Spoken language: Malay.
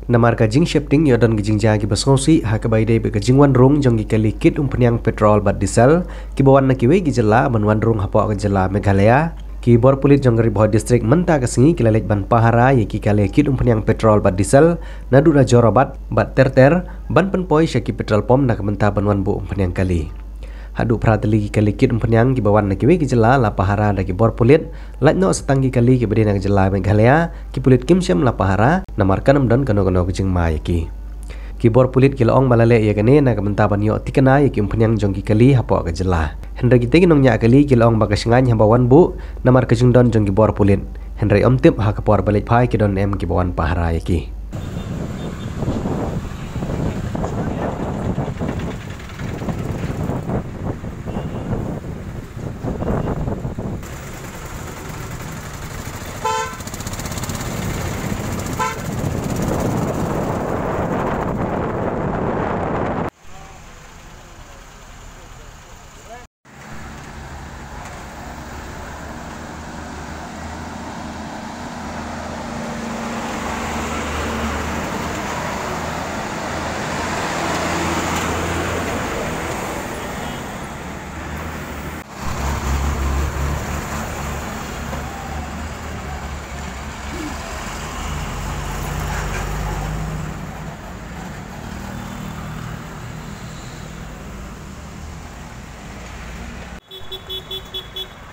Namar ka jing shifting yodon gijing jagi basngosi ha ka baide be ka jing wan rung jong gi kali kit penyang petrol bat diesel ki bawan na kiwe gi jela ban wan rung hapo ka jela Meghalaya ki bor pulit jong ri boh district menta ka singi kilalek ban pahara ye ki kale kit penyang petrol bat diesel nadu da jorobat bat terter ban penpoi syaki petrol pom nak menta ban wan bu penyang kali hadu prateli kali kit penyang ki bawan na kiwe ki jela la pahara da ki bor pulit latno setanggi kali ki bedena ka jela Meghalaya ki pulit kimsyam la pahara namar kanam don kano kujing ma ki bor pulit ki laong balale ye kane na ka menta ban yo tikana ye ki penyang jong ki kali hapo ka jela henry ki tegi nong nya kali ki laong bagas ngany habawan bu namar kajing don jong ki bor pulit henry omtip ha ka por balik pai ki don em ki bawan pahara ye ki Beep beep beep beep beep beep.